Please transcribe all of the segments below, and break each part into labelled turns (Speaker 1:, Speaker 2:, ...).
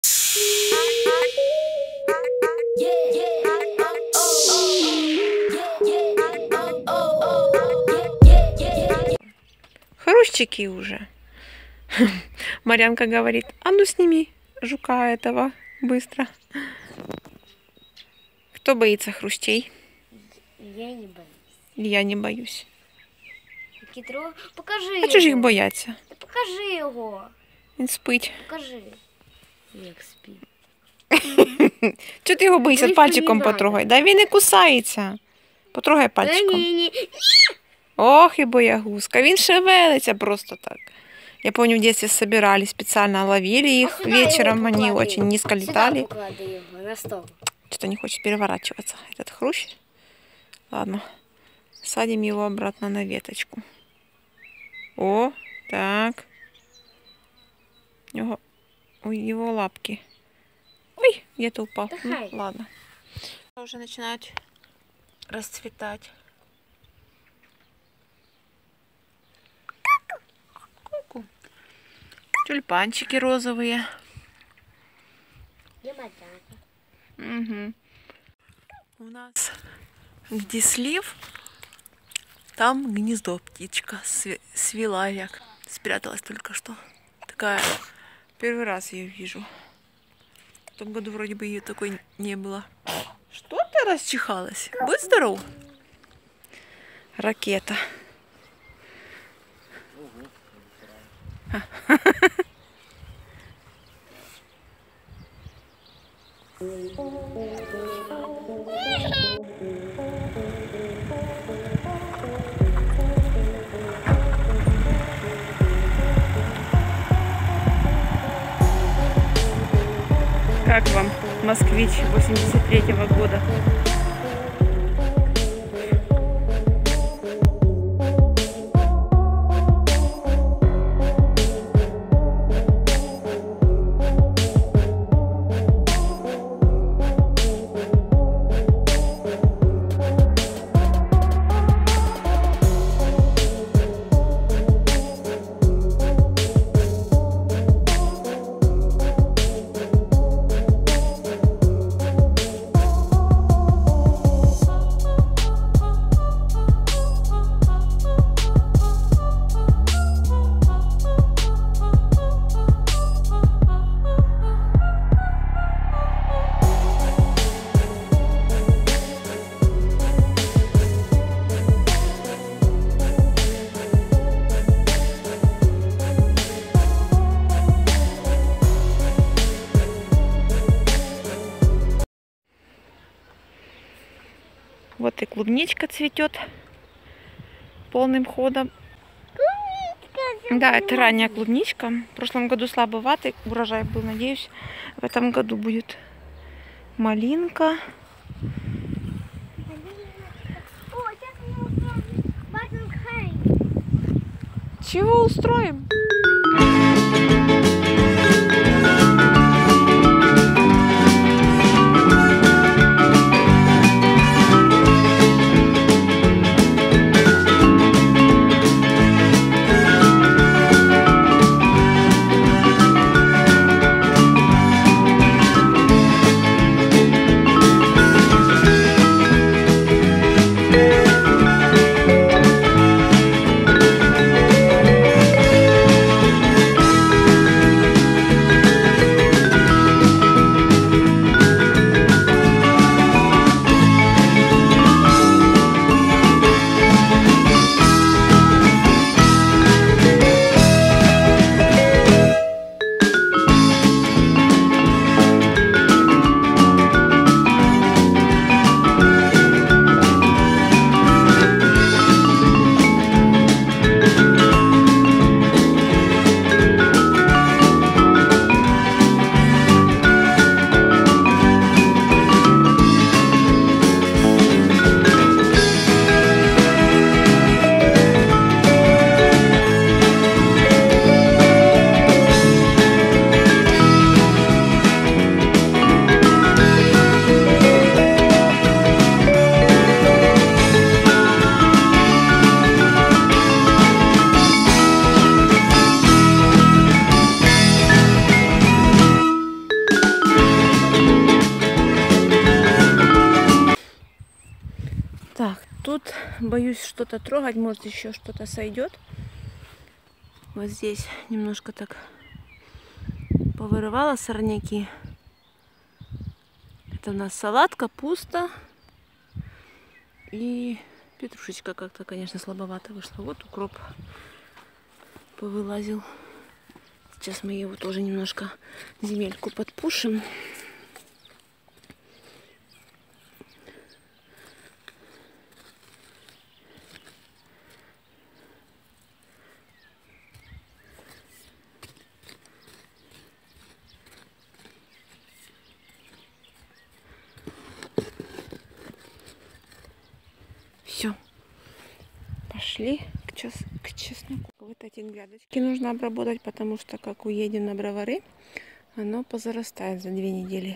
Speaker 1: Хрущики уже. Марьянка говорит, а ну сними жука этого быстро. Кто боится хрущей?
Speaker 2: Я не боюсь.
Speaker 1: Я не боюсь.
Speaker 2: Кітро, покажи
Speaker 1: А
Speaker 2: його.
Speaker 1: чого ж їх бояться?
Speaker 2: Та покажи його.
Speaker 1: Він спить.
Speaker 2: Покажи. Як спить.
Speaker 1: Чого ти його боїшся?
Speaker 2: Боюсь,
Speaker 1: Пальчиком
Speaker 2: не надо.
Speaker 1: потрогай. Да він не кусається. Потрогай пальчиком.
Speaker 2: Ні.
Speaker 1: Ох, и боягузка. Він шевелится просто так. Я помню, в детстве собирали, специально ловили их
Speaker 2: сюда
Speaker 1: вечером.
Speaker 2: его
Speaker 1: Они
Speaker 2: поклади.
Speaker 1: очень низко
Speaker 2: Сюди
Speaker 1: летали.
Speaker 2: поклади його, на стол.
Speaker 1: Что-то не хочет переворачиваться этот хрущ. Ладно. Садим его обратно на веточку. О, так. У его лапки. Ой, где-то упал.
Speaker 2: Да
Speaker 1: Ну,
Speaker 2: хай.
Speaker 1: ладно. Уже начинают расцветать. Ку-ку. Тюльпанчики розовые.
Speaker 2: Є матянка.
Speaker 1: Угу. У нас где слив, там гнездо птичка свела як. Спряталась только что. Такая, первый раз ее вижу. В том году вроде бы ее такой не было. Что ты расчихалась? Будь здоров. Ракета. Как вам москвич 83-го года? Вот и клубничка цветет полным ходом. Да, это ранняя клубничка. В прошлом году слабоватый урожай был, надеюсь, в этом году будет малинка. Чего устроим? тут боюсь что-то трогать, может еще что-то сойдет. Вот здесь немножко так повырывала сорняки. Это у нас салат, капуста и петрушечка как-то, конечно, слабовато вышла. Вот укроп повылазил. Сейчас мы его тоже немножко земельку подпушим. Все. Пошли к чесноку. Вот эти грядочки нужно обработать, потому что как уедем на Бровары, оно позарастает за 2 недели.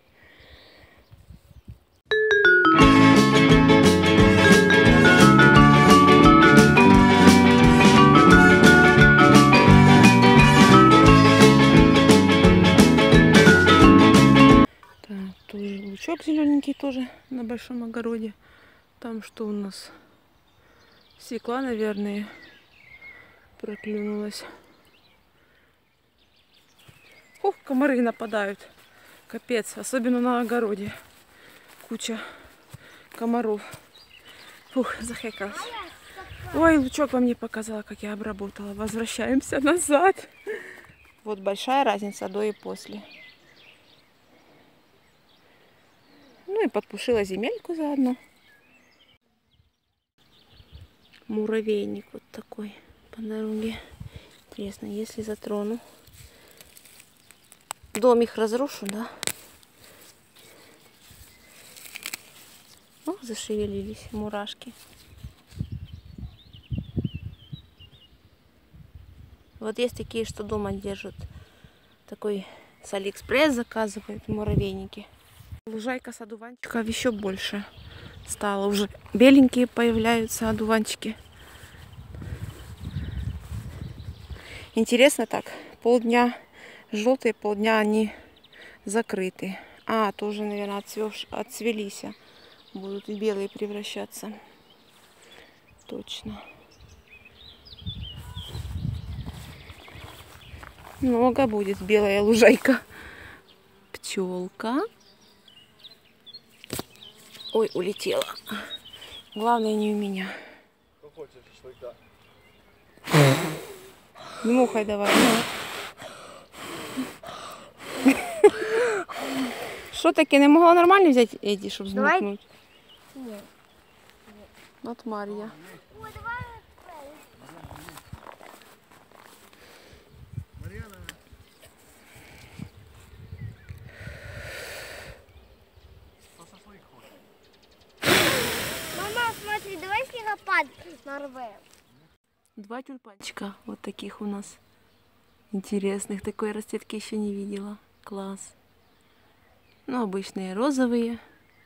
Speaker 1: Так, тоже лучок зелененький тоже на большом огороде. Там что у нас? Свекла, наверное, проклюнулась. Ух, комары нападают. Капец, особенно на огороде. Куча комаров. Фух, захекалась. Ой, лучок вам не показала, как я обработала. Возвращаемся назад. Вот большая разница до и после. Ну и подпушила земельку заодно. Муравейник вот такой по дороге. Интересно, если затрону. Дом их разрушу, да? О, зашевелились мурашки. Вот есть такие, что дома держат. Такой с Алиэкспресс заказывают муравейники. Лужайка с одуванчиков еще больше стало. Уже беленькие появляются одуванчики. Интересно так. Полдня желтые, полдня они закрыты. А, тоже, наверное, отцвелись. Будут в белые превращаться. Точно. Много будет белая лужайка. Пчелка. Ой, улетела. Главное, не у меня. Дмухай давай. Що таке? Не могла нормально взяти Еді, щоб змухнути?
Speaker 2: Ні.
Speaker 1: От Марія.
Speaker 2: Мама, смотри, давай снегопад нарвем.
Speaker 1: 2 тюльпанчика вот таких у нас интересных. Такой расцветки еще не видела. Класс. Ну, обычные розовые.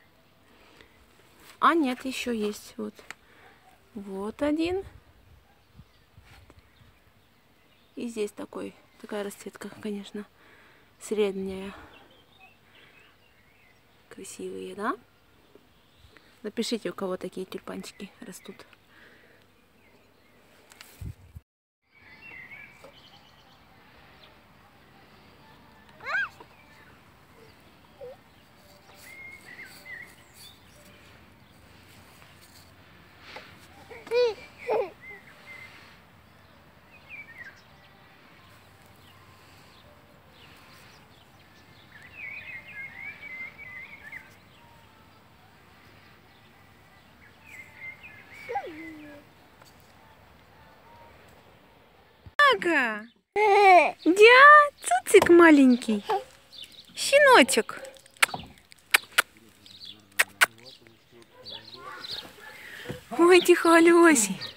Speaker 1: А нет, еще есть. Вот. Вот один. И здесь такая расцветка, конечно, средняя. Красивые, да? Напишите, у кого такие тюльпанчики растут. Ага. Дя, цуцик маленький. Щеночек. Ой, тихолёсий.